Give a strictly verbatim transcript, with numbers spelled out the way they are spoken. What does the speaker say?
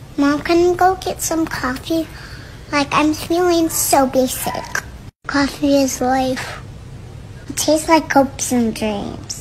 Mom, can we go get some coffee? Like, I'm feeling so basic. Coffee is life. It tastes like hopes and dreams.